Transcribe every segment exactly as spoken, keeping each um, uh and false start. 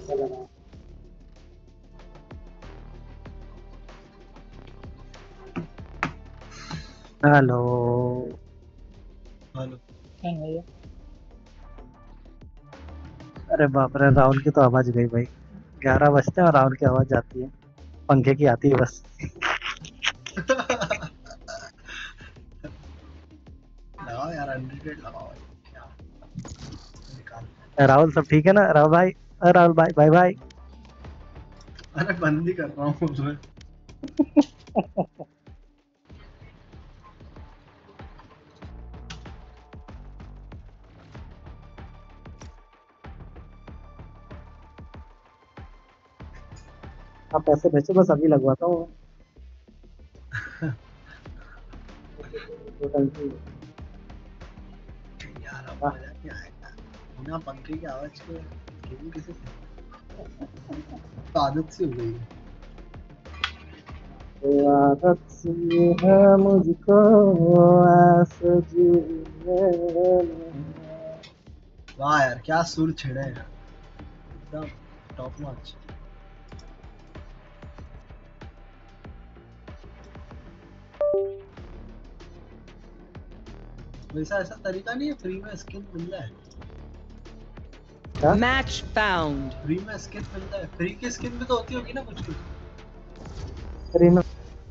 Hello hello. क्या है ये? अरे बाप रे, राहुल की तो आवाज गई भाई। ग्यारह बजते हैं और राहुल की आवाज जाती है, पंखे की आती है बस। लगाओ यार, अनलिमिटेड लगाओ क्या निकाल। राहुल सब ठीक है ना राहुल भाई? अरे राहुल भाई भाई भाई अरे बंद ही कर रहा हूँ उसमें। आप पैसे भेजो, बस अभी लगवाता हूँ। यार अब मजा नहीं आएगा बिना पंखे की आवाज के। गेम कैसे तो आदत सी हो गई है। आदत सी है मुझको ऐसे जीने में। वाह यार क्या सुर छिड़े हैं यार, एकदम टॉप नॉच। वैसा ऐसा तरीका नहीं है फ्री में स्किन मिल रहा है। क्या? Match found. फ्री में स्किन मिल रहा है, फ्री की स्किन भी तो होती होगी ना कुछ कुछ। फ्री में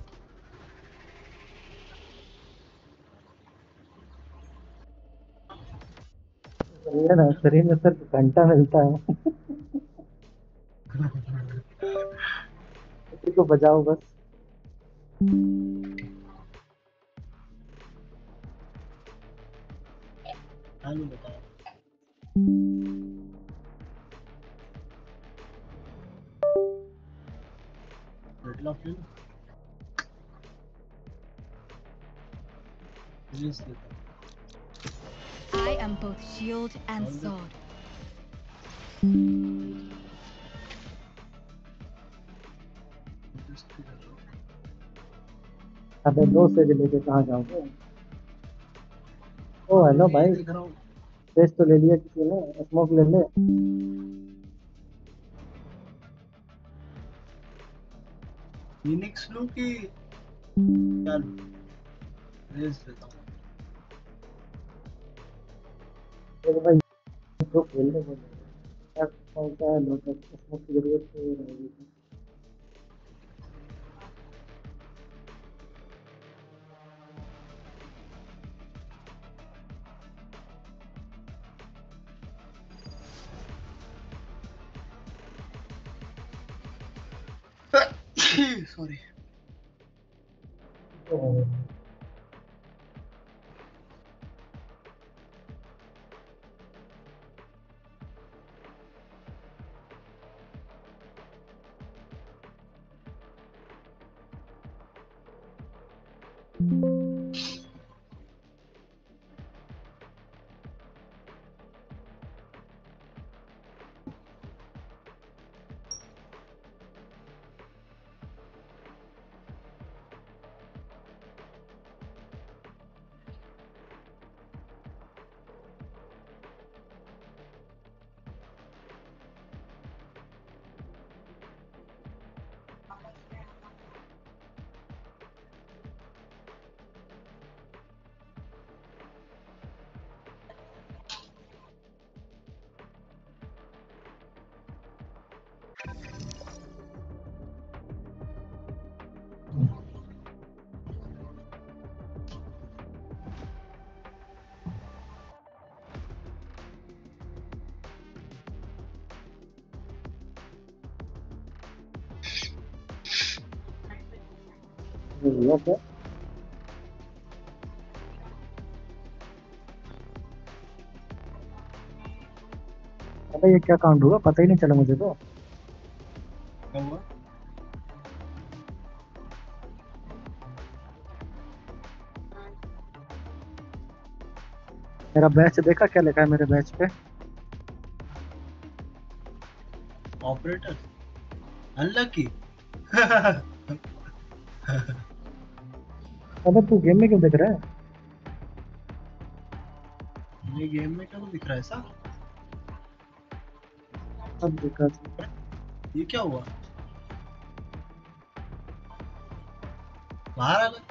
ये ना, फ्री में सिर्फ घंटा मिलता है। किसी को बजाओ बस। हाँ नहीं बताओ। बैटल ऑफ यू रिलीज देता I am both shield and All the- sword. Release कर रहा हूँ। अबे दो से लेके कहाँ जाओगे? ओ हेलो मैं भाई, देख रहा हूँ। टेस्ट तो ले लिया किसी ने, स्मोक ले ले। फिनिक्स लूं कि क्या लूं? रिलीज देता हूँ। देखो भाई, जो खेलने को क्या होता है, लोग स्मोक की जरूरत नहीं रहेगी। सॉरी। तो ये हुआ क्या? अबे ये क्या काउंट हुआ, पता ही नहीं चला मुझे तो। क्या हुआ? मेरा बैच देखा क्या लिखा है मेरे बैच पे? Operator unlucky. अबे तू गेम में क्यों देख रहा है? ये गेम में क्या दिख रहा है ऐसा? सब दिक्कत है। ये क्या हुआ? बाहर आ गए?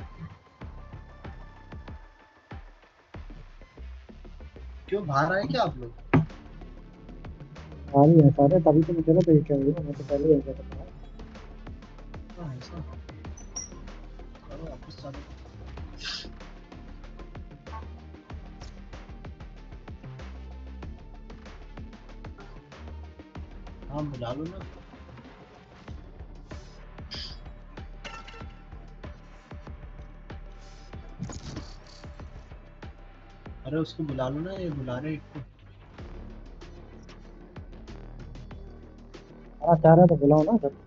क्यों बाहर आए क्या आप लोग? आ रही है सारे, तभी तो मुझे ना तो ये क्या हुआ, मैं तो पहले ही आ गया था। हाँ, ऐसा करो वापस चालू। हाँ बुला लो ना। अरे उसको बुला लो ना, ये बुला रहे एक को। हाँ चाह रहा तो बुलाओ ना सर।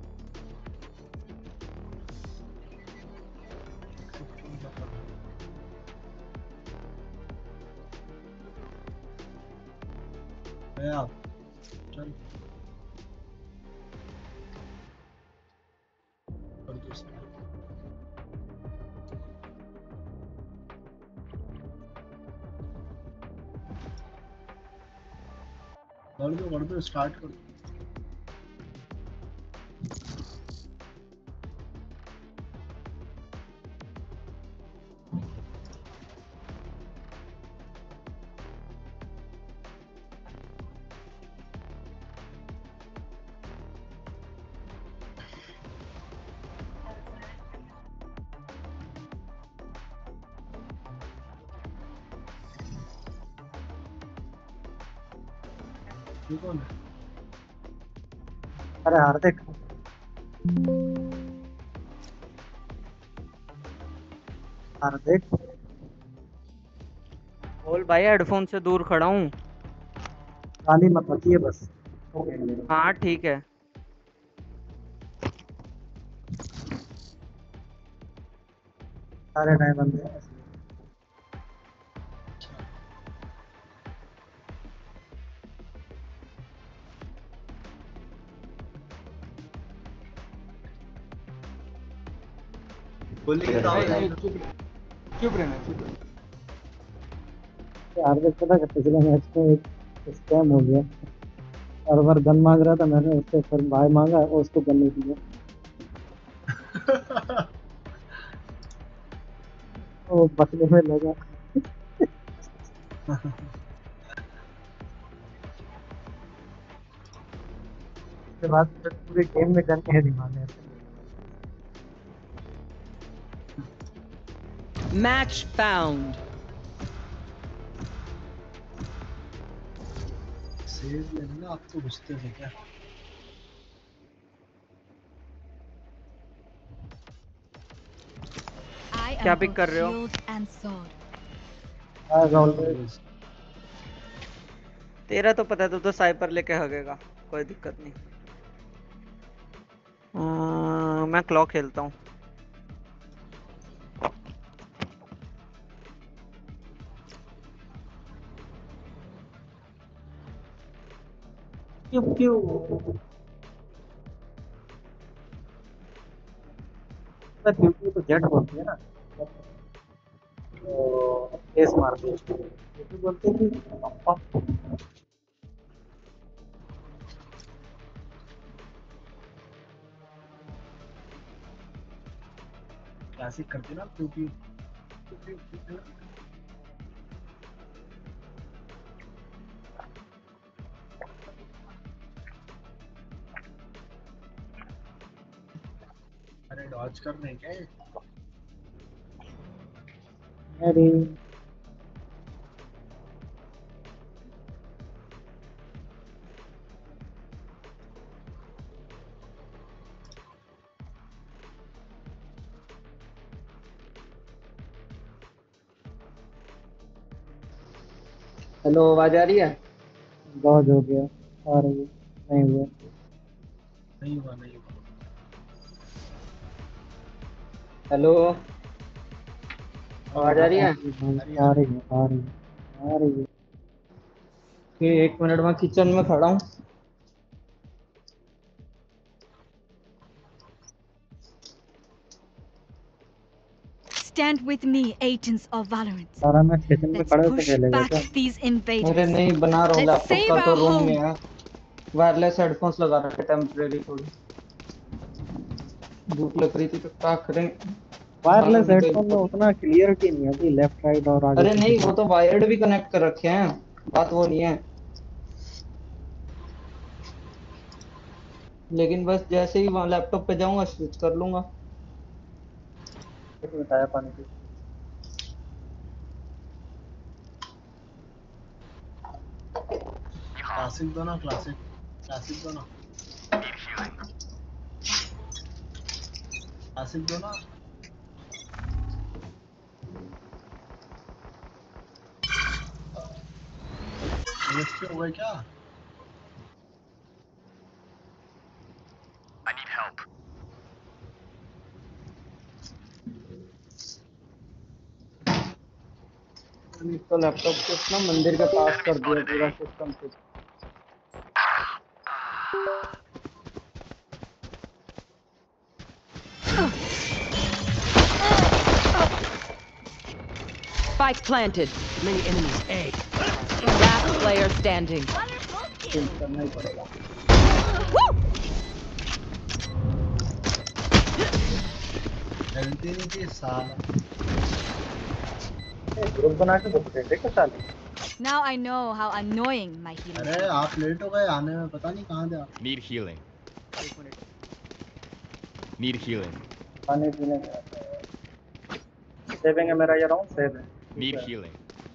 है आप चल कर दो इसको। कर दो कर दो स्टार्ट कर दो। ये कौन है? अरे हार्दिक, हार्दिक बोल भाई, हेडफोन से दूर खड़ा हूँ। गाली मत बकिए बस। हाँ ठीक है। सारे नए बंदे हैं। बोलिए तो चुप रहना, चुप रहना। हार्दिक पता है पिछले मैच में एक स्कैम हो गया, और बार गन मांग रहा था, मैंने उससे फिर भाई मांगा और उसको गन नहीं दिया। वो बचने में लगा। उसके बाद फिर पूरे गेम में गन नहीं मांगे। Match found. सेव लेना आप तो घुसते थे क्या? I क्या am पिक both कर रहे हो? shield and sword. As always, तेरा तो पता है, तू तो साइपर लेके हगेगा, कोई दिक्कत नहीं। आ, मैं क्लॉक खेलता हूँ। क्यों क्यों सर, क्योंकि तो जेट बोलती है ना, तो केस मारती है उसको। क्योंकि बोलते हैं कि पापा। क्लासिक करते ना टू पी। अरे डॉज कर रहे हैं क्या ये? अरे हेलो, आवाज आ रही है? बहुत हो गया। आ रही है, नहीं हुआ। नहीं हुआ नहीं हुआ। हेलो, आवाज आ रही है? आ रही है, आ रही है, आ रही है, आ रही है। कि एक मिनट में किचन में खड़ा हूँ। Stand with me, agents of Valorant. सारा मैं किचन में Let's खड़े होकर push खेलेगा back क्या? these अरे invaders. नहीं, बना रहा हूँ, Let's लैपटॉप save का तो our रूम home. में है। वायरलेस हेडफोन्स लगा रखे टेम्परेरी थोड़ी भूख लग रही थी तो क्या करें। वायरलेस खाना भी तो हेडफोन में important- उतना क्लियरिटी नहीं आती, लेफ्ट राइट और आगे अरे पीछे नहीं, का। वो तो वायर्ड भी कनेक्ट कर रखे हैं, बात वो नहीं है। लेकिन बस जैसे ही वहाँ लैपटॉप पे जाऊंगा स्विच कर लूंगा। एक मिनट आया पानी पी। क्लासिक दो ना, क्लासिक क्लासिक दो ना, क्लासिक दो ना। एएफके हो गए क्या? तो लैपटॉप को ना मंदिर के पास कर दिया पूरा सिस्टम से। Spike planted. Many enemies. A. Last player standing. Change करना ही पड़ेगा। हेल्थी नहीं थी साला। ग्रुप बना के बुक दे के साले। Now I know how annoying my healing अरे is. आप लेट हो गए आने में, पता नहीं कहाँ थे आप। Need healing. एक मिनट। Need healing. खाने पीने का सेविंग है मेरा, ये राउंड सेव है। Need healing.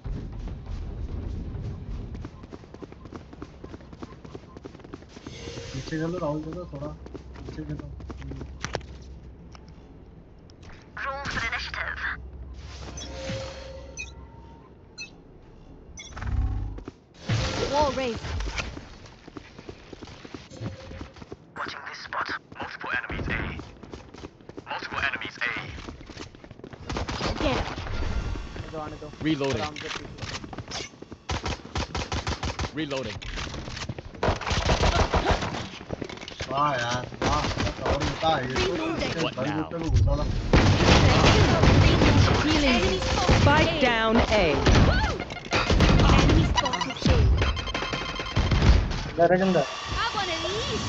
पीछे चलो राहुल, चलो थोड़ा पीछे चलो। Wall raised. Multiple enemies A. Multiple enemies A. Get him. दो आने दो। Reloading. आराम से पीछे। Reloading. वाह यार वाह, और उनका है ये तो Reloading. What भाई now? पे भी घुसा था। Healing. Spike down A. Enemy spotted. अंदर है अंदर। Have one of these.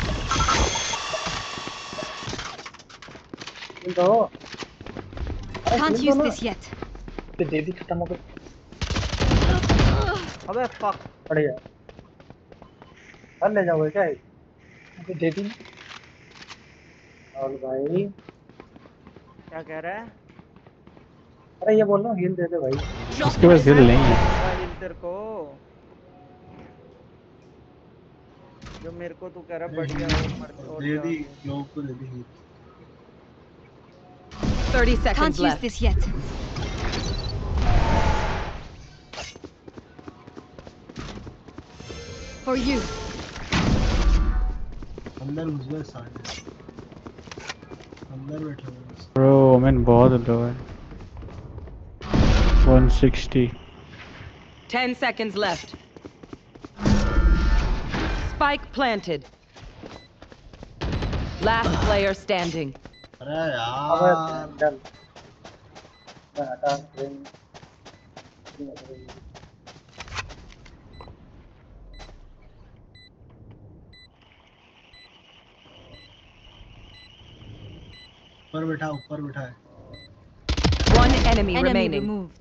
इन दो। Can't use this yet. दे दी, खत्म हो गई। अबे fuck। बढ़िया। कल ले जाओगे क्या? मुझे दे दी। और भाई क्या कह रहा है? अरे ये बोल रहा हूँ हील दे दे भाई। इसके पास हिल नहीं है। हिल तेरे को जो मेरे को तू कह रहा बढ़िया हो, मर छोड़ दे दी जाओगे। लोग को दे दी। thirty Can't seconds use left. this yet. For you. अंदर घुस गए साले, अंदर बैठे हुए हैं। ब्रो मैन बहुत लो है। one sixty. Ten seconds left. Spike planted. Last player standing. अरे अब यार डन। मैं हटा ट्रेन। ऊपर बैठा, ऊपर बैठा है। One enemy, Enemy remaining. removed.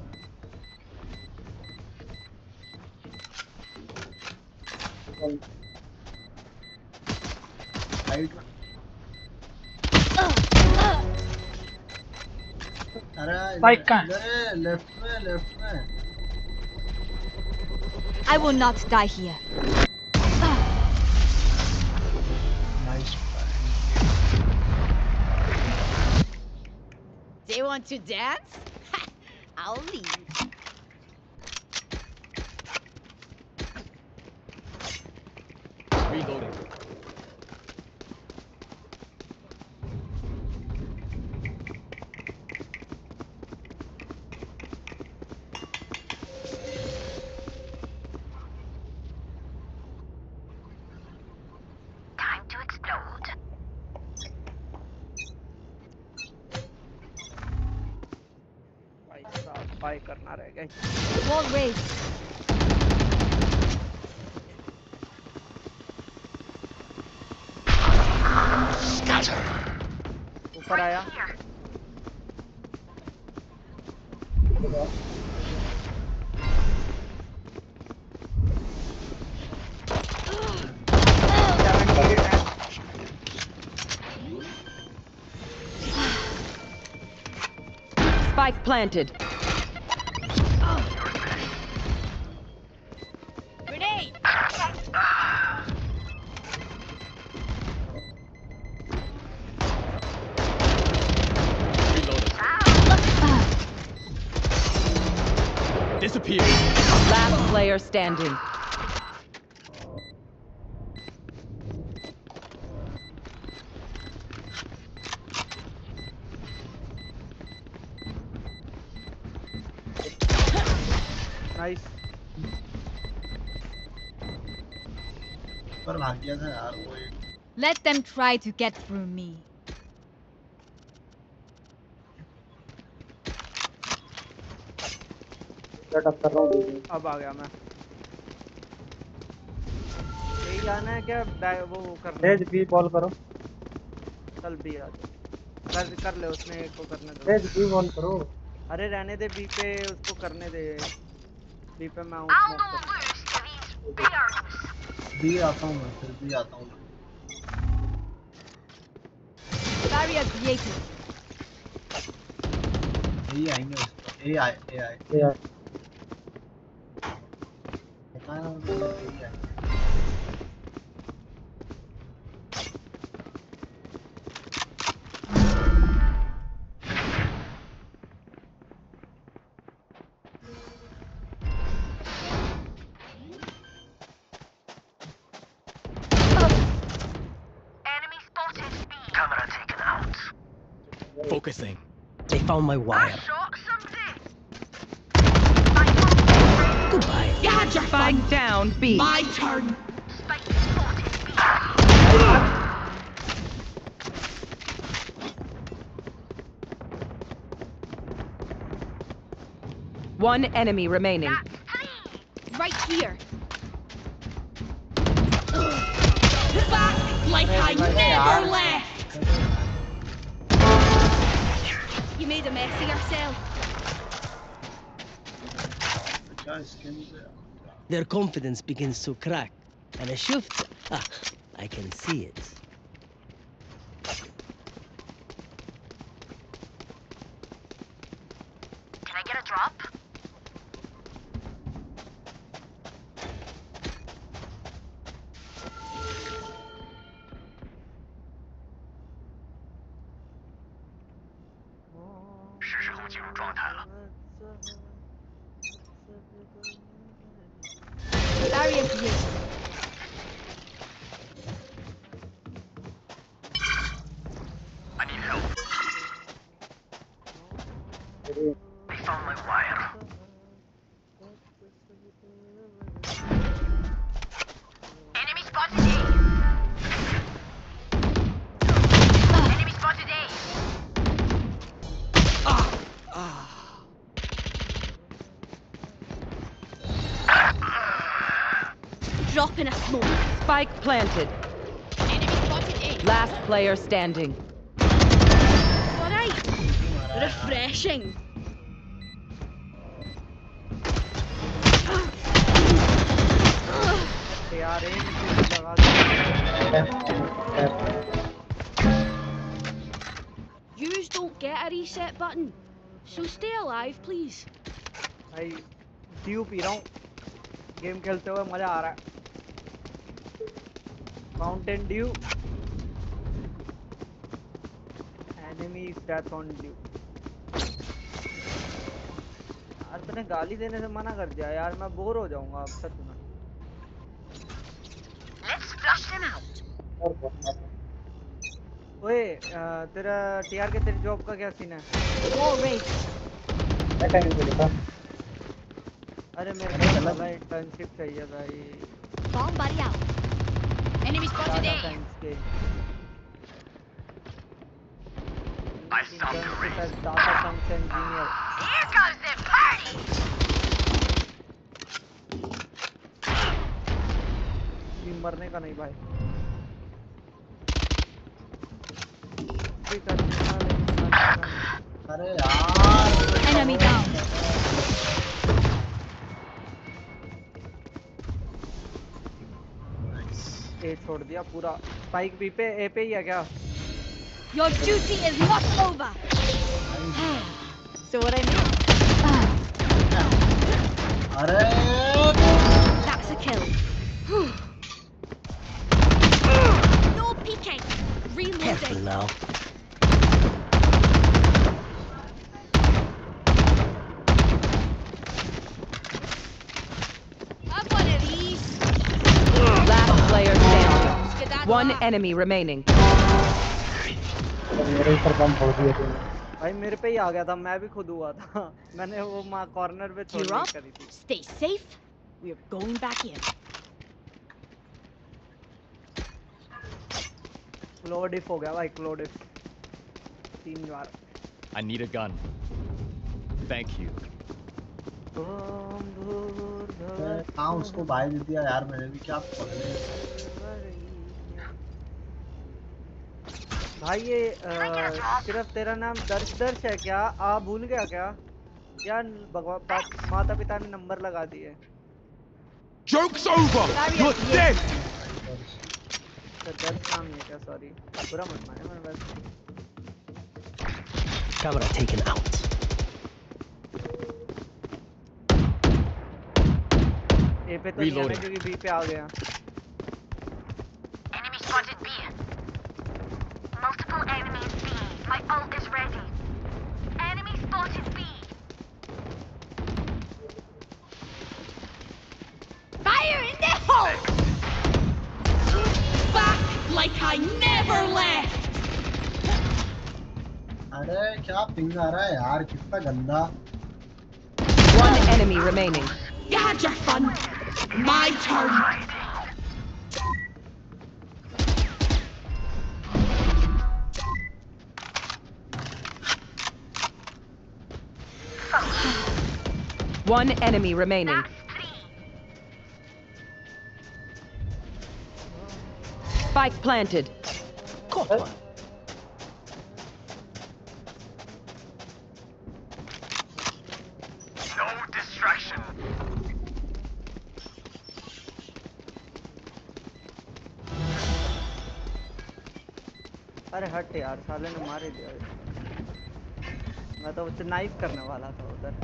Right में। अरे Spike कहाँ? अरे लेफ्ट में, लेफ्ट में। I will not die here. Nice. They want to dance? I'll leave. Reloading. भाई साहब बाय करना रह गया। Wall raised. planted. Grenade! Disappear. Last player standing. Nice पर भाग गया था यार वो एक Let them try to get through me. Setup कर रहा हूँ बीच में। अब आ गया मैं यही जाना है क्या बैग वो करना तेज बी बॉल करो। चल बी आ जा कर कर ले उसने एक को करने दे तेज बी बॉल करो। अरे रहने दे बी पे उसको करने दे बी पे मैं हूँ स्मोक कर भी आता हूँ मैं फिर भी आता हूँ Barrier created. यही आएंगे उस पर ए आए ए आए ये यार पता है मुझे यही आएंगे Camera taken out. Focusing. They found my wire. Goodbye. Got your spike down, B. My turn. One enemy remaining. Right here. Back like I never left. You made a mess of yourself. क्या skin से Their confidence begins to crack. And a shift. Ah, I can see it. Can I get a drop? Barrier created. I need help. They found my wire. Enemy spotted A. Enemy spotted A. Drop in a smoke. Spike planted. Enemy spotted A. Last player standing. Alright. Refreshing. यार एक चीज लगा दे Yous don't get a reset button. So stay alive, please. भाई Dew पी रहा हूँ game खेलते हुए मजा आ रहा है Mountain Dew enemy death on Dew यार तूने गाली देने से मना कर दिया यार मैं बोर हो जाऊंगा अब सच में Let's flush them out. ओए अ, तेरा टीआर के तेरी जॉब का क्या सीन है Wall raised. मैं टाइम पे लिखा। अरे मेरे को लगा इंटर्नशिप चाहिए भाई Bomb buddy out. Enemy spotted data A. Science के I found the ring. Data science engineer Here goes the party. मरने का नहीं भाई भी करना लेकिन मरने का नहीं। अरे यार Enemy down. ए छोड़ दिया पूरा स्पाइक बी पे ए पे ही है क्या Your duty is not over. So what I mean? अरे That's a kill. No peeking. Careful Reloading. now. Have one of these. Last player standing. Skedaddle One out. enemy remaining. मेरे ऊपर बम फोड़ दिया तूने। भाई मेरे पे ही आ गया था, मैं भी खुद हुआ था। मैंने वो माँ कॉर्नर पे You're छोड़ने up. करी थी। Stay safe. We're going back in. क्लो डिफ हो गया भाई, क्लो डिफ तीन बार। I need a gun. Thank you. हाँ उसको बाय दे दिया यार मैंने भी, क्या पकड़े। भाई ये अ, सिर्फ तेरा नाम दर्श दर्श है क्या? आ भूल गया क्या? या भगवान माता पिता ने नंबर लगा दिए? Joke's over! You're dead! दर्श नाम है क्या? सॉरी, बुरा मत माने, मैं बस Camera taken out. ए पे तो नहीं आना क्योंकि बी पे आ गया। Enemy spotted B. Multiple enemies B. My ult is ready. Enemy spotted B. Fire in the hole! Back like I never left! अरे क्या पिंग आ रहा है यार, कितना गंदा। One enemy remaining. You had your fun. My turn. One enemy remaining. Spike planted. Got one. No distraction. अरे हट यार, साले ने मार ही दिया। मैं तो उससे नाइफ करने वाला था उधर।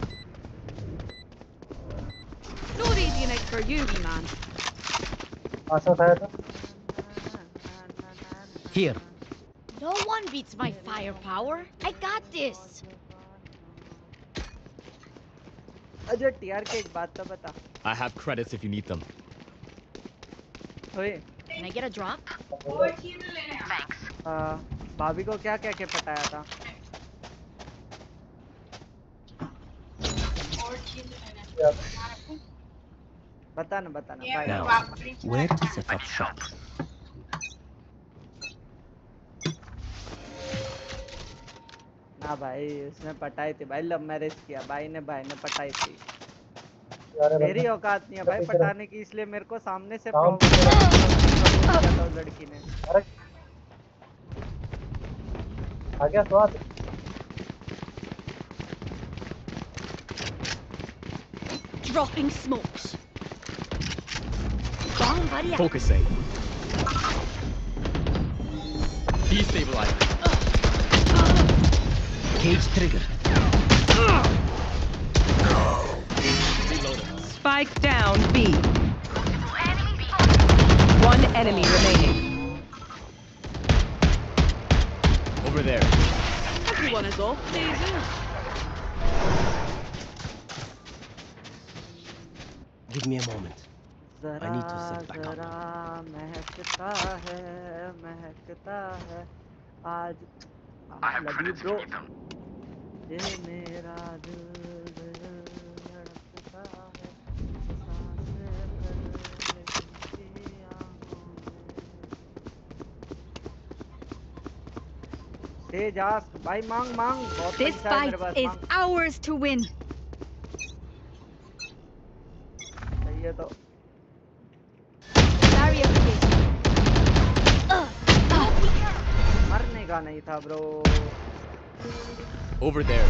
No easy night for you, wee man. आशा था तो Here. No one beats my firepower. I got this. Ajay टीआर के एक बात तो बता। I have credits if you need them. ओए, Can I get a drop? आ, भाभी को क्या क्या के पटाया था? बताना बताना भाई। Now, where to set up shop? ना भाई, उसने पटाई थी भाई, लव मैरिज किया भाई ने, भाई ने पटाई थी। मेरी औकात नहीं है भाई पटाने की, इसलिए मेरे को सामने से प्रॉब्लम किया था उस लड़की ने। अरे आ गया स्वाद। Dropping smokes. Bomb buddy. Focusing. Destabilizing. Cage trigger. Reloading. Spike down B. One enemy remaining. Over there. Everyone is off. Daisy. Give me a moment. I need to set back up. जरा महकता है, महकता है आज। I have love you credits if bro. you need them. ये मेरा दिल दिल धड़कता है, सांसें भर लेती आँखों में। तेज आस भाई, मांग मांग, बहुत This पैसा है मेरे fight पास, is मांग। ours to win. सही है तो। Barrier created. मरने का नहीं था ब्रो। Over there.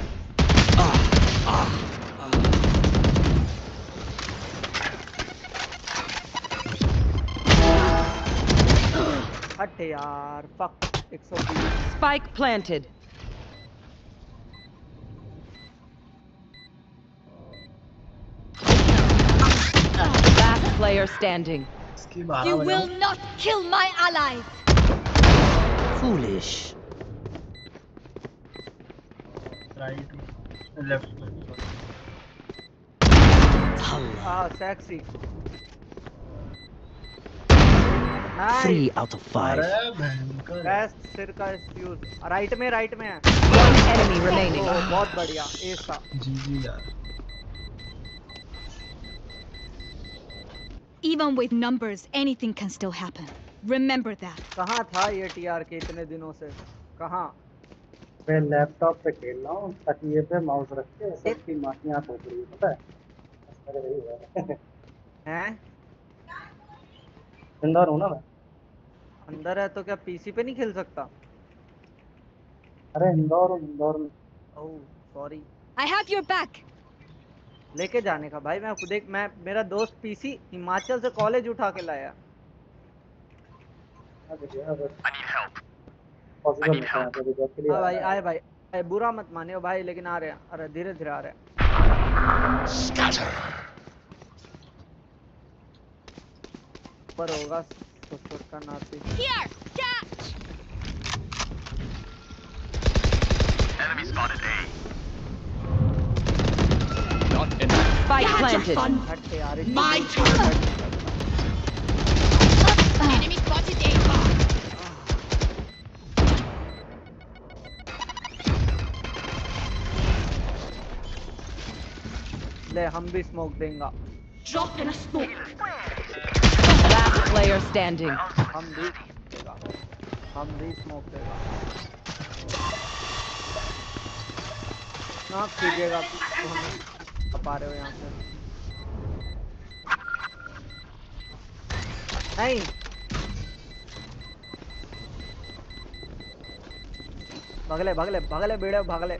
हट यार, फक। एक सौ बीस। Spike planted. player standing. इसकी बारह You बजाओ। will not kill my allies. Foolish. Right left में हाँ sexy. Three Nice. out of five. अरे भयंकर Best सिर का फ्यूज। राइट में राइट में है। One enemy remaining. ओ, बहुत बढ़िया एस था। जी जी यार Even with numbers, anything can still happen. Remember that. कहाँ था ये टीआर के इतने दिनों से? कहाँ? मैं लैपटॉप पे खेल रहा हूँ तकिए पे माउस रख के सबकी माटियाँ ठोक रही है पता है अरे वही है हैं? इंदौर हूँ ना मैं अंदर है तो क्या पीसी पे नहीं खेल सकता? अरे इंदौर हूँ इंदौर में oh sorry. I have your back. लेके जाने का भाई मैं आपको देख मैं मेरा दोस्त पीसी हिमाचल से कॉलेज उठा के लाया। I need help. पॉसिबल नहीं है तो जॉब के लिए हाँ भाई आए भाई आए, बुरा मत मानियो भाई लेकिन आ रहे हैं अरे धीरे धीरे आ रहे हैं। पर होगा ससुर का नाती। Here, catch. Enemy spotted A. Spike planted. हट यार My turn. Enemy spotted A. ले हम भी स्मोक देंगे। Drop in a smoke. Last player standing. हम भी देगा हम भी स्मोक देगा। ना कीजिएगा तो हम पा रहे हो यहाँ से नहीं भगले भगले भगले बेड़े भगले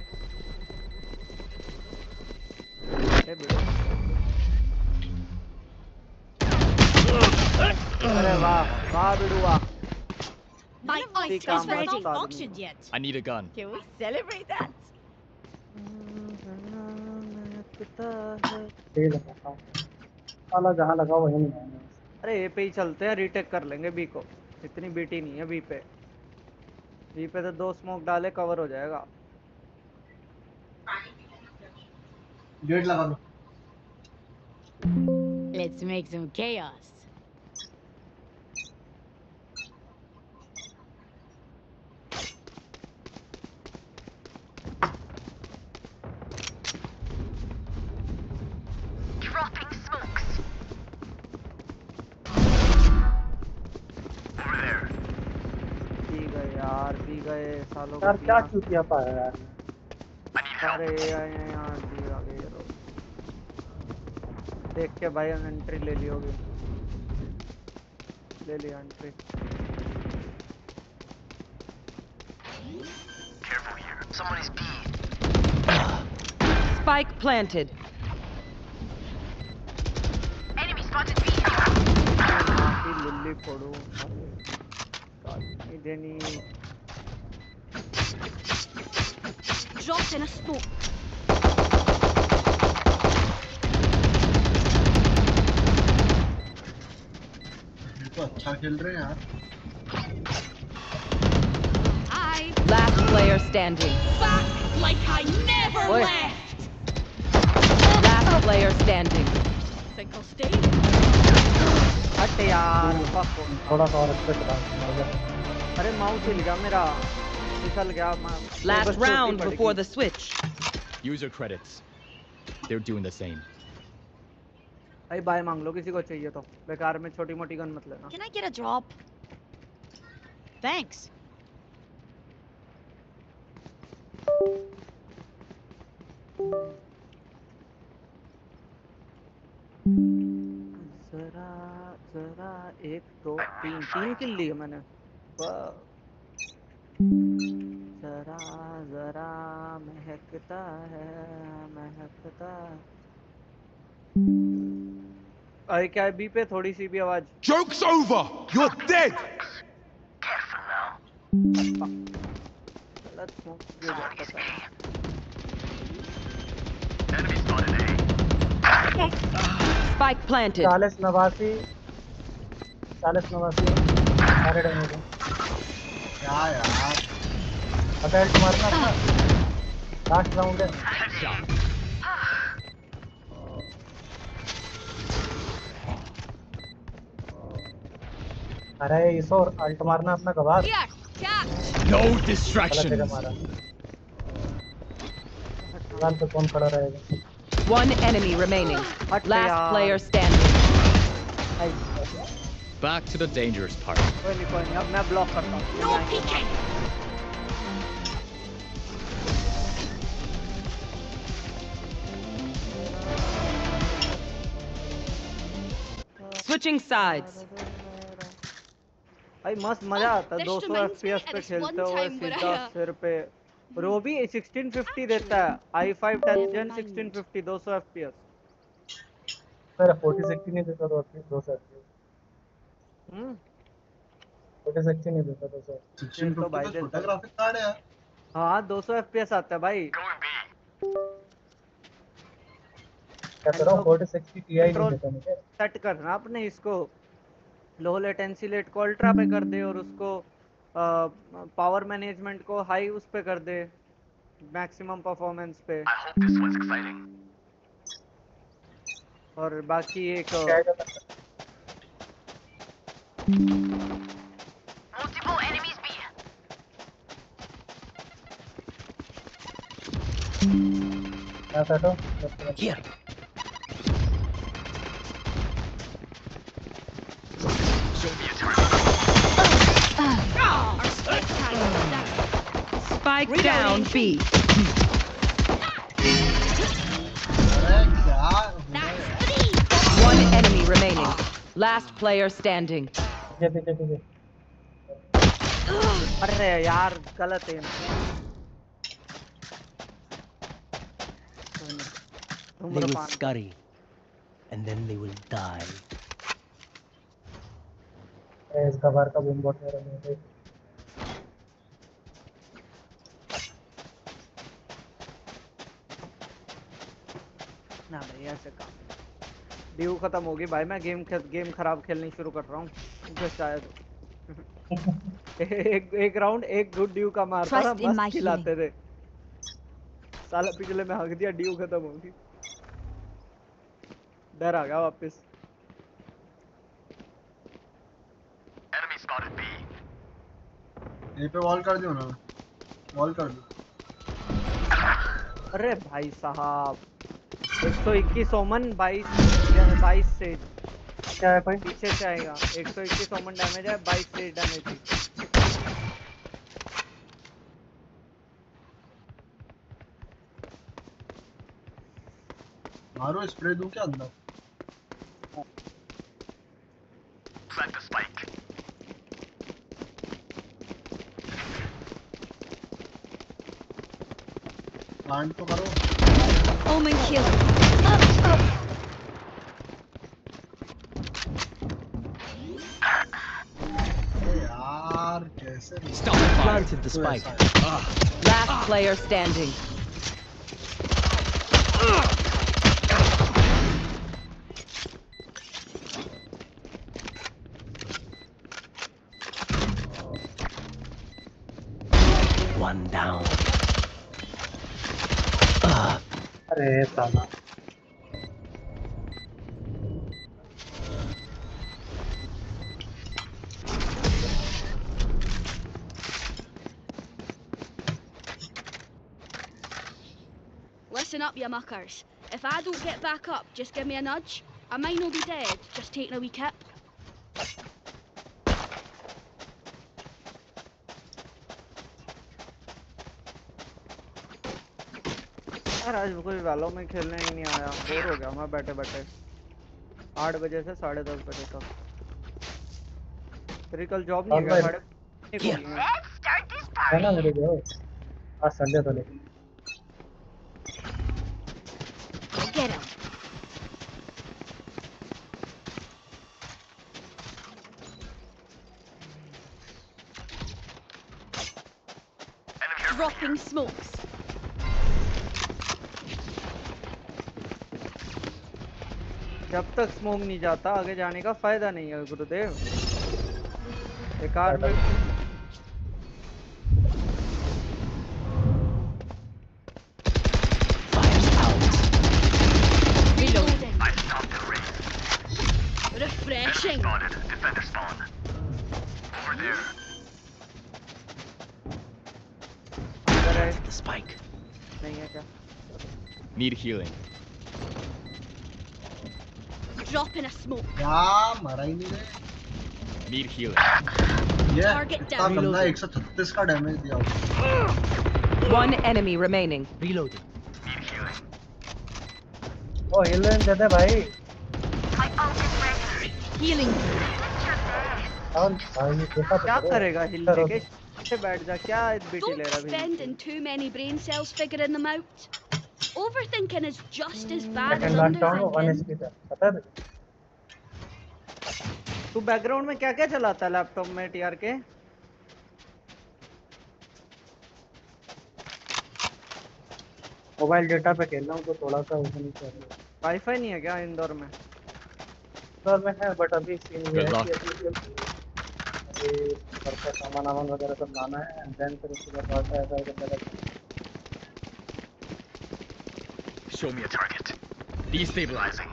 अरे वाह वाह बिड़ू वाह My ice काम is ready. बता दूँ। Auctioned yet? I need a gun. Can we celebrate that? तेल लगाता हूँ साला जहाँ लगा वही नहीं है अरे ए पे ही चलते हैं रीटेक कर लेंगे बी को इतनी बीटी नहीं है बी पे बी पे तो दो स्मोक डाले कवर हो जाएगा गेट लगा दो Let's make some chaos. Dropping smokes. Over there. पी गए यार पी गए सालों को यार क्या पिया। चूतिया पाया यार I need help. अरे यार यार दी आ गई रो देख के भाई एंट्री ले ली होगी ले लिया entry Careful here. Someone is B. Spike planted. Enemy spotted B. की लिल्ली फोड़ो नहीं देनी Drop in a smoke. ये तो अच्छा खेल रहे हैं यार I Last player standing. back like I never Oi. left. Last player standing. Think I'll stay? हट यार fuck off। थोड़ा सा और अच्छे से डाल अरे माउस हिल गया मेरा फिसल गया मैं Last टेबल round छोटी before पड़ the switch. User credits. They're doing the same. गई। भाई बाय मांग लो किसी को चाहिए तो बेकार में छोटी मोटी गन मत लेना Can I get a drop? Thanks. जरा जरा एक दो तीन तीन किल लिए मैंने वाह। जरा जरा महकता है महकता अरे क्या है बी पे थोड़ी सी भी आवाज Joke's over! You're dead! Careful now. गलत स्मोक दे जाता था Enemy spotted A. Spike planted. चालीस नवासी चालीस नवासी सारे डैमेज है। क्या यार अटैक मारना था, लास्ट राउंड है। अरे इसो अल्ट मारना अपना गवार। No distractions. लाल पे कौन खड़ा रहेगा? One enemy remaining. Last player standing. Back to the dangerous part. कोई नहीं कोई नहीं, अब मैं ब्लॉक करता हूँ। No peeking. Switching sides. भाई मस्त मजा आता है This दो सौ reminds me एफपीएस of पे this खेलते one हुए time where सीधा I, uh, सिर पे। और वो भी सिक्सटीन फिफ्टी देता है, I five ten gen sixteen fifty दो सौ एफपीएस। मेरा फोर्टी सिक्सटी नहीं देता तो दो सौ हम्म फोर्टी सिक्सटी नहीं देता दो सौ। सिक्सटीन फिफ्टी तो छोटा ग्राफिक कार्ड है यार। हाँ दो सौ एफपीएस आता है भाई। क्या कर रहा हूँ, फोर्टी सिक्सटी टीआई नहीं देता मुझे। सेट करना अपने इसको लो लेटेंसी लेट को अल्ट्रा पे कर दे और उसको पावर मैनेजमेंट को हाई उस पे कर दे, मैक्सिमम परफॉर्मेंस पे। I hope this one's exciting. और बाकी एक Multiple enemies B. क्या कर रहा हूँ? Here. Spike down B. One enemy remaining. Last player standing. अरे यार गलत है। They will scurry, and then they will die. इसका बार का बूम बॉट मेरा नहीं है। ना भाई ऐसे काम ड्यू खत्म होगी भाई, मैं गेम गेम खराब खेलनी शुरू कर रहा हूँ जो शायद एक एक राउंड एक गुड ड्यू का मारता था, मस्त खिलाते थे। साला पिछले में हक दिया, ड्यू खत्म होगी, डर आ गया वापस। Enemy spotted B. ये पे वॉल कर दियो ना, वॉल कर दो। अरे भाई साहब एक सौ इक्कीस ओमन बाईस बाईस से क्या है भाई? पीछे से आएगा। एक सौ इक्कीस ओमन डैमेज है, बाईस से डैमेज है। मारो स्प्रे दूं क्या अंदर? Plant the spike. प्लांट तो करो। Omen kill. यार कैसे? Stop the fire. Planted the spike. Last player standing. One down. अरे साला Listen up, you muckers. If I don't get back up, just give me a nudge. I might not be dead, just taking a wee kip. यार आज कोई वालों में खेलने ही नहीं आया, बोर हो गया मैं बैठे बैठे आठ बजे से साढ़े दस बजे तक। तेरी कल जॉब नहीं है क्या? साढ़े Let's start this है party. ना मेरे जो आज संडे तो लेकिन Get him. Dropping smokes. जब तक स्मोक नहीं जाता आगे जाने का फायदा नहीं है गुरुदेव। बेकार में Reloading. Refreshing. Spotted. Defender spawn. Over there. The spike. नहीं है क्या? Need healing. Drop in a smoke. क्या मरा ही नहीं रे। Need healing. ये Target इतना down. गंदा एक सौ छत्तीस का डैमेज दिया उसने। One enemy remaining. Reloading. Need healing. ओ हिलन देते भाई। Healing. और भाई ये देखा क्या करेगा हिल लेके से बैठ जा, क्या बीटी ले Don't रहा है spend in too many brain cells figuring them out. Overthinking is just as bad as second last down one underthinking. HP था पता है तुझे? तू बैकग्राउंड में क्या क्या चलाता है लैपटॉप में टीआर के? मोबाइल डेटा पे खेल रहा हूँ तो थोड़ा सा उसमें नहीं चल रहा। वाईफाई नहीं है क्या इंदौर में? इंदौर में है बट अभी सीन ये है Good luck. कि अभी अभी घर का सामान वामान वगैरह सब लाना है एंड देन फिर उसके बाद वाईफाई ऐसा करने लगा। Show me a target. Destabilizing.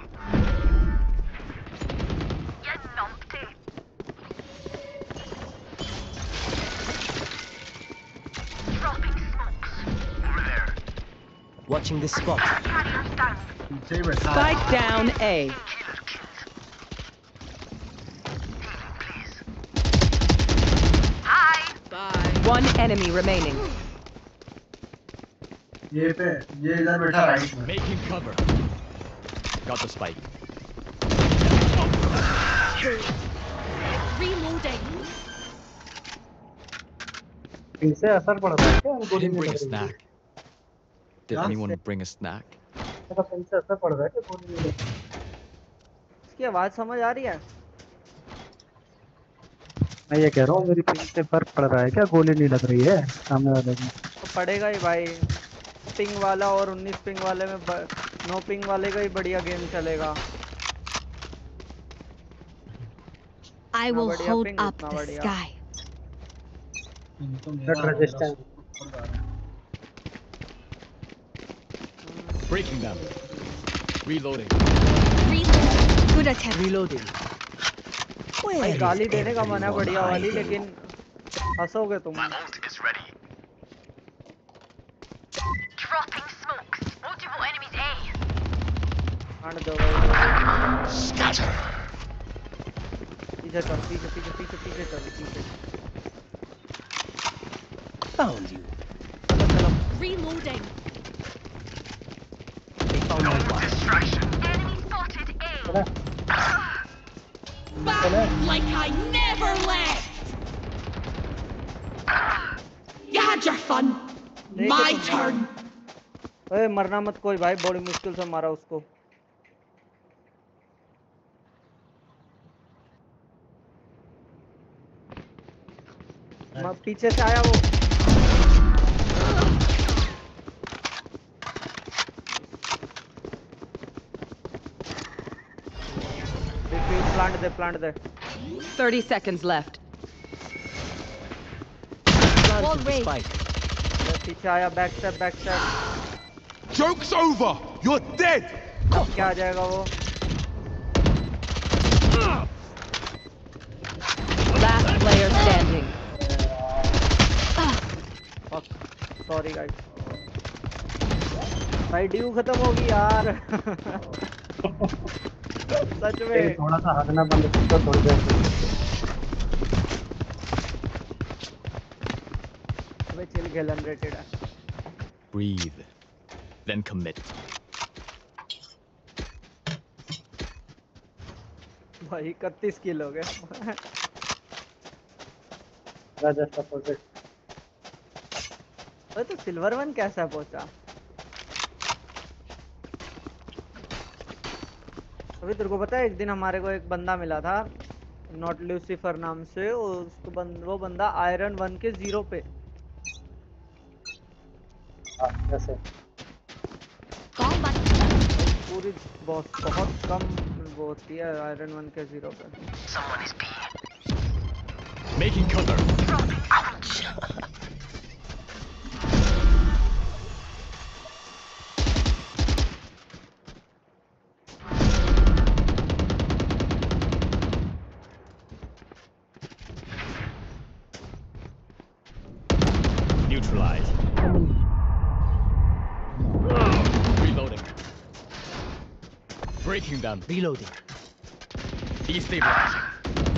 Over there. Watching this spot. पीछे ही बैठा है। Spike down A. Bye. One enemy remaining. ये पे ये इधर बैठा राइट में। Making cover. Got the spike. Reloading. इनसे असर पड़ता है क्या? उनको I didn't नहीं bring a लग रही है। snack. Did Yeah. anyone bring a snack? मतलब इनसे असर पड़ रहा है कि गोली नहीं लग रही? इसकी आवाज समझ आ रही है? मैं ये कह रहा हूँ मेरी पिंग से फर्क पड़ रहा है क्या? गोली नहीं लग रही है सामने वाले में। तो पड़ेगा ही भाई। पिंग वाला और उन्नीस पिंग वाले में ब... नो पिंग वाले का ही बढ़िया गेम चलेगा। I इतना will बढ़िया hold पिंग, up इतना the बढ़िया। sky. इनको Not मेरा resistant. ऊपर जा रहा है। Breaking them. Reloading. Reloading. Good attempt. Reloading. भाई Where गाली is देने का मन है everyone बढ़िया वाली, hiding? लेकिन हंसोगे तुम। My ult is ready. Dropping smokes. Multiple enemies A. काट दो भाई। Scatter. पीछे चल, पीछे पीछे पीछे पीछे चल, पीछे। Found you. चलो चलो। Reloading. They found my wife. Distraction. Enemy spotted A. Back like I never left. You had your fun. My turn. ओए मरना मत कोई भाई, बड़ी मुश्किल से मारा उसको। म- पीछे से आया वो। प्लांट दे प्लांट दे। Thirty seconds left. Planted the raised. spike. ये पीछे आया, back step back step. Joke's over. You're dead. अब क्या आ जाएगा वो? Last player standing. Sorry guys. भाई ड्यू खत्म होगी यार। सच में। थोड़ा सा हगना बंद कर दो थोड़ी देर के लिए। अबे चिल खेल अनरेटेड है। Breathe. Then commit. भाई इकतीस किल हो गए। Just opposite. अरे तो सिल्वर वन कैसा पहुंचा? अभी तेरे को पता है एक दिन हमारे को एक बंदा मिला था नॉट लूसीफर नाम से, उसको बंद, वो बंदा आयरन वन के जीरो पे। हाँ कैसे? Combat. पूरी बहुत बहुत कम वो होती है आयरन वन के जीरो पे। Making cover. Neutralized. Reloading. Breaking them. Reloading. Destabilizing.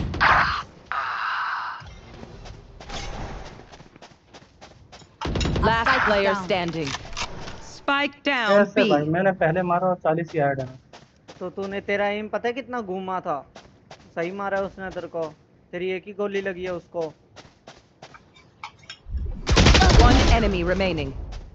Last player standing. Spike down कैसे B. भाई मैंने पहले मारा और चालीस ही ऐड है। तो तूने तेरा एम पता है कितना घूमा था? सही मारा है उसने तेरे को। तेरी एक ही गोली लगी है उसको। One enemy remaining.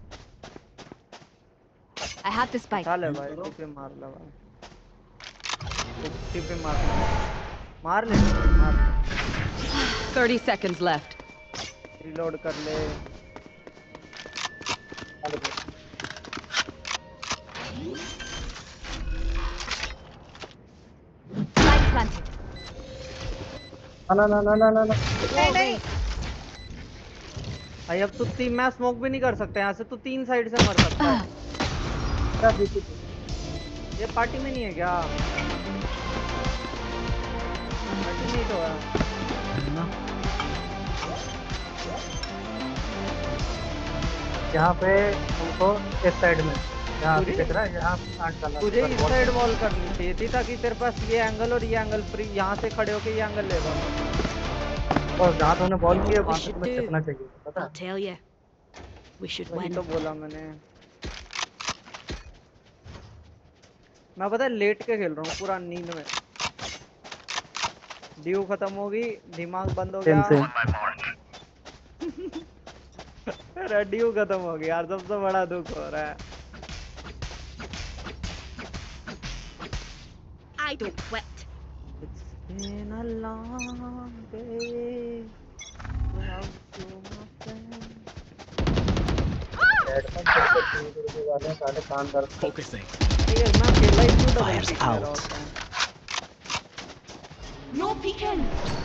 I have the spike. चल भाई तू पे मार ले भाई। तू पे मार ले। मार ले मार ले। Thirty seconds left. रिलोड कर ले। Spike planted. ना ना ना ना ना ना नहीं नहीं भाई अब तू तीन मैं स्मोक भी नहीं कर सकता यहाँ से। तू तीन साइड से मर सकता है। क्या बीती थी? ये पार्टी में नहीं है क्या? पार्टी नहीं तो है यहाँ पे हमको इस साइड में यहाँ तुझे- दिख रहा है यहाँ आठ डाला तुझे इस साइड वॉल करनी चाहिए थी ताकि तेरे पास ये एंगल और ये एंगल फ्री यहाँ से खड़े होके ये एंगल ले पाओ। और जहाँ तूने बॉल किया वहाँ We से should तुम्हें do. छिपना चाहिए पता I'll tell you. We should वही win. तो बोला मैंने। मैं पता है लेट के खेल रहा हूँ पूरा नींद में। ड्यू खत्म होगी दिमाग बंद हो गया। सेम अरे ड्यू खत्म हो गया यार सबसे बड़ा दुख हो रहा है। I don't quit. It's been a long day without you, my friend. वाले सारे कान दर्द Focusing. ठीक है मैं अकेला ही क्यों डबल Fire's किक कर रहा out. होता हूँ? No peeking.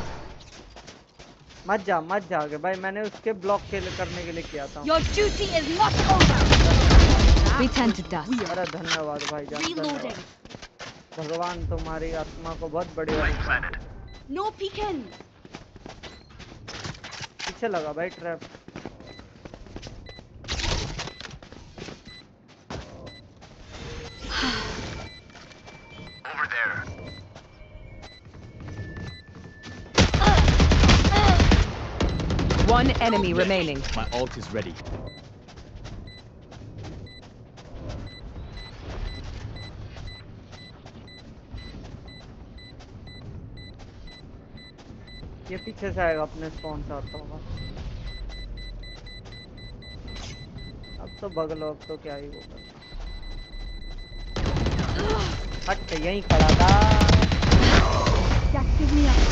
मत जा मत जा के भाई मैंने उसके ब्लॉक के लिए करने के लिए किया था। Your duty is not over. Return to dust. अरे धन्यवाद भाई जान Reloading. भगवान तुम्हारी आत्मा को बहुत बड़ी वाली No peeking. पीछे लगा भाई trap. Over there. One enemy remaining. My ult is ready. ये पीछे से आएगा अपने स्पॉन से आता होगा। अब तो बगलो अब तो क्या ही होगा। हट यहीं खड़ा था। Just give me a.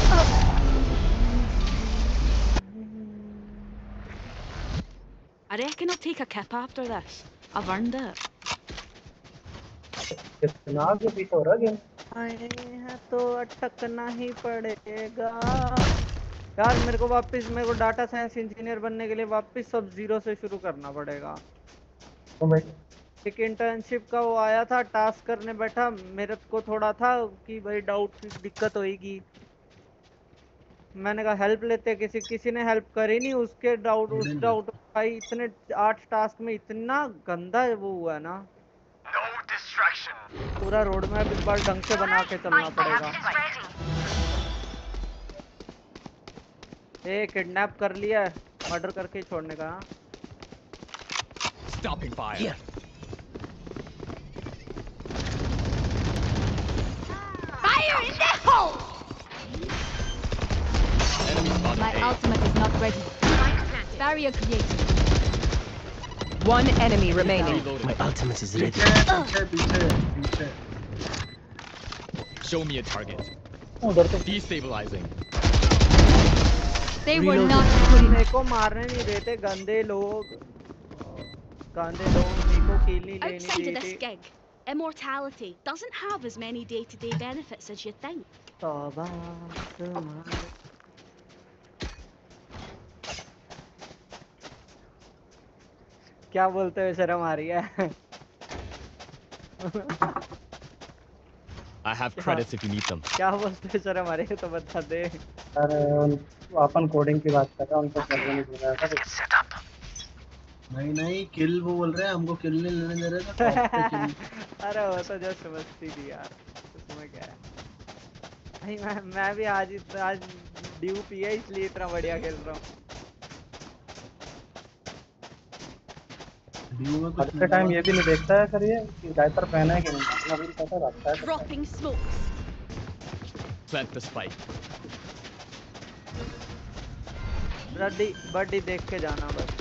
I reckon I'll take a kip after this. I've earned it. कितना आगे पीछे हो रहा गेम आए हैं तो अटकना ही पड़ेगा। यार मेरे को वापस मेरे को डाटा साइंस इंजीनियर बनने के लिए वापस सब जीरो से शुरू करना पड़ेगा। तो भाई एक इंटर्नशिप का वो आया था टास्क करने बैठा मेरे को थोड़ा था कि भाई डाउट की दिक्कत होगी। मैंने कहा हेल्प लेते किसी किसी ने हेल्प करी नहीं उसके डाउट उस डाउट भाई इतने आठ टास्क में इतना गंदा वो हुआ ना। No distraction. पूरा रोड मैप इस बार ढंग से बना के चलना पड़ेगा। ए किडनैप कर लिया है मर्डर करके ही छोड़ने का। हाँ? Stopping fire. Here. Fire in the hole! Enemy spotted My A. ultimate is not ready. Barrier created. One enemy remaining. Reloading. My ultimate is ready. पीछे पीछे पीछे पीछे Show me a target. उधर तो Destabilizing. They were Reloading. not good मेरे enough. को मारने नहीं देते गंदे लोग। गंदे लोग मेरे को किल नहीं लेने Outside of this देते। gig, immortality doesn't have as many day-to-day benefits as you think. तौबा तुम्हारे क्या बोलते हो शर्म आ रही है? I have credits if you need them. क्या बोलते हो शर्म आ रही है तो बता दे। अरे अपन कोडिंग की बात कर रहा हूँ, उनको करने नहीं दे रहा था। नहीं नहीं किल वो बोल रहे हैं, हमको किल नहीं लेने दे रहे थे। टॉप पे किल। अरे वो तो जस्ट मस्ती थी यार, उसमें क्या है। नहीं मैं मैं भी आज आज ड्यू पिया इसलिए इतना बढ़िया खेल रहा हूँ। ड्यू में कुछ टाइम ये भी नहीं देखता है सर ये कि डायपर पहना है कि नहीं, अपना भी पता रहता है। Dropping smokes. Plant the spike. बड्डी बड्डी देख के जाना बस।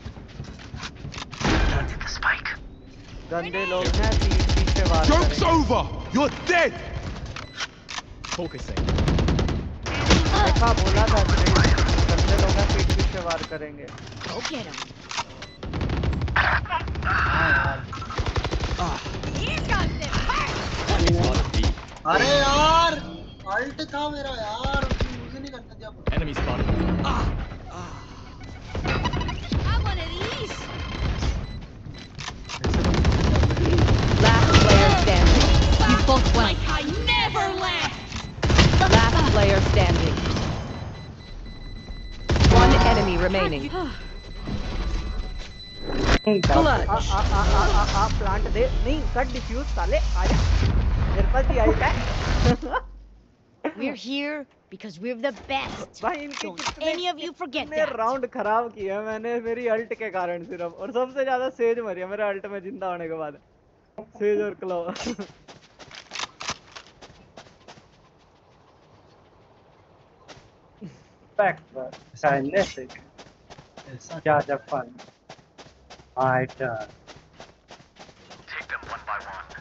गंदे लोग हैं, पीछे वार करेंगे। Joke's over! You're dead! Focusing. देखा बोला था गंदे लोग हैं, पीठ पीछे वार करेंगे। Go get him. अरे यार अल्ट था मेरा यार, मुझे नहीं करना दिया। Enemy spotted. Ah. Have one of these. Last player standing. You both won. Like I never left. Last player standing. One enemy remaining. Clutch. आ आ आ आ आ प्लांट दे, नहीं कट डिफ्यूज साले, आजा मेरे पास ही आई है। We're here because we're the best. भाई इनके Don't any of you forget कितने that. राउंड खराब किया मैंने मेरी अल्ट के कारण सिर्फ, और सबसे ज्यादा सेज मरी मेरे अल्ट में जिंदा होने के बाद, सेज और क्लो। Back kinetic. क्या जब fun. My turn. Take them one by one.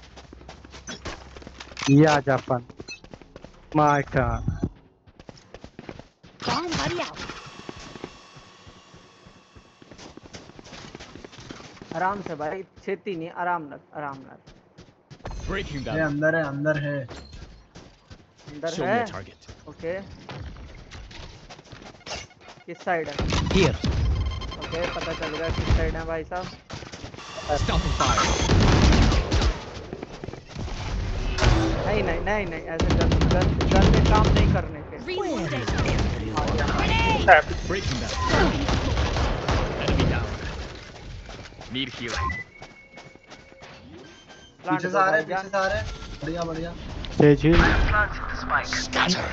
Yeah, Japan. My turn. Come on, hurry out. आराम से भाई, छेती नहीं, आराम लग आराम लग। Breaking ये down. अंदर है अंदर है। अंदर Show me है। a target. ओके किस साइड है? Here. ओके पता चल गया किस साइड है भाई साहब। Stopping fire. नहीं नहीं नहीं नहीं ऐसे गन गन गन में काम नहीं करने के। Breaking down. Enemy down. Need healing. पीछे से आ रहे पीछे से आ रहे। बढ़िया बढ़िया। Sage heal. Scatter.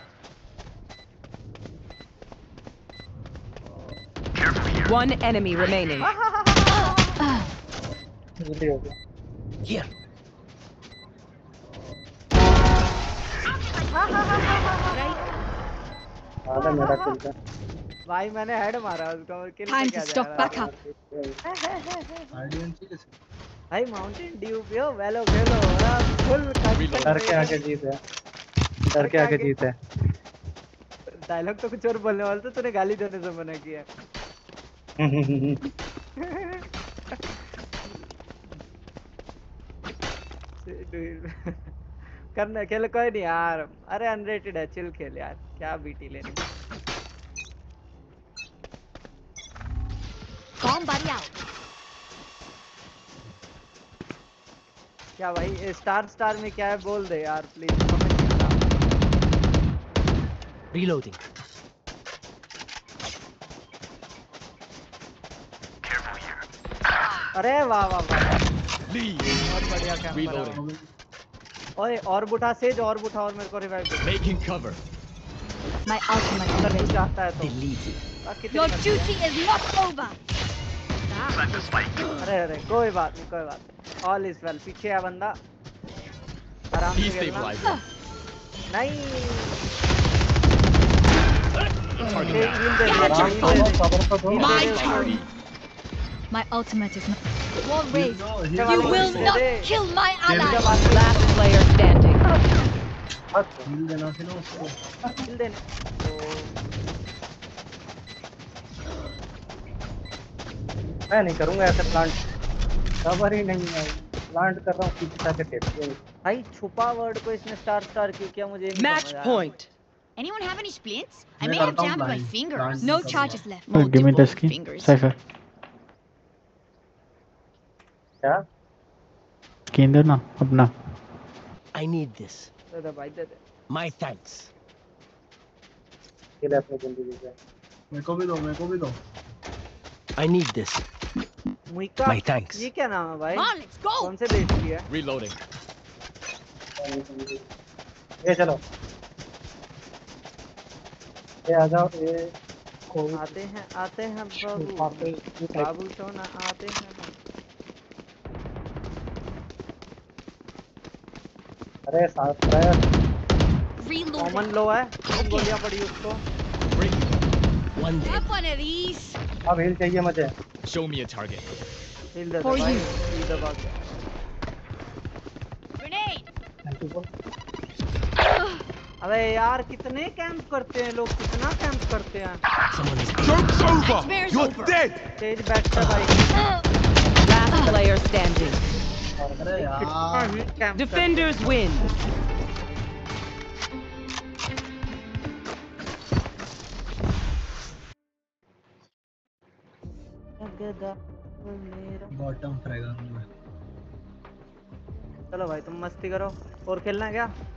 One enemy remaining. Here. आधा मेरा किल था। भाई मैंने हेड मारा उसका, और किल Time क्या to stock back up. आईडीएनसी किस भाई माउंटेन ड्यू पे हो, वेलो खेलो फुल डर के आके जीत है, डर के आके जीत है। डायलॉग तो कुछ और बोलने वाला था, तूने गाली देने से मना किया। करना खेल कोई नहीं यार, अरे अनरेटेड है, चिल खेल यार, क्या बीटी लेनी। Come buddy out. क्या भाई स्टार स्टार में क्या है बोल दे यार प्लीज। Reloading. अरे वाह वाह वाह, बहुत बढ़िया कैंपर। Reloading. ओए और बुठा सेज, और बुठा और मेरे को रिवाइव दे। Making cover. My ultimate is अगर तू ready. चाहता है तो। Deleted. बाकी Your तेरी duty is not over. Plant the spike. अरे अरे कोई बात नहीं कोई बात नहीं, ऑल इज वेल। पीछे है बंदा, आराम से खेलना। Destabilizer. नहीं Target ये down. Hill they, Get your hill phone. दे, खबर तो दो। हिल दे, My hill they. turn. My ultimate is not. War raised. ये You वाला will hill not they. kill my hill they, ally. बात Last player standing. हिल देना थी ना उसको। हिल दे। मैं नहीं करूंगा ऐसे प्लांट, खबर ही नहीं आई। प्लांट कर रहा हूँ पीछे जाके टेप किया। भाई छुपा वर्ड को इसने स्टार स्टार क्यों किया मुझे नहीं Match समझ आया। point. Anyone have any splints? I मैं may have करता हूँ jammed my blind, fingers. blind No करूँगा। charges left. Uh, give me the Multiple skin. fingers. Cypher. क्या? Skin दे ना अपना. I need this. दे दे भाई दे दे। My thanks. ये ले अपनी जिंदगी से। मेरे को भी दो, मेरे को भी दो। I need this. मुइका My thanks. ये क्या नाम है भाई? Come on, let's go. कौन से देश की है? Reloading. ये चलो। ये आ जाओ ये कोई आते हैं आते हैं बाबू आते हैं। बाबू सोना आते हैं। अरे साथ रहे Reload. कॉमन लो है तीन गोलियां पड़ी उसको। One dead. Have one of these. अब हील चाहिए मुझे। Show me a target. Hill they For दे भाई you. ये दबा के। Grenade. अबे यार कितने कैंप करते हैं लोग कितना कैंप करते हैं। Someone is Joke's over! Nightmare's You're over. dead! तेज बैठ है भाई। Last player standing. अरे यार। कितना ही camp Defenders win. Bottom frag. चलो भाई तुम मस्ती करो और खेलना है क्या?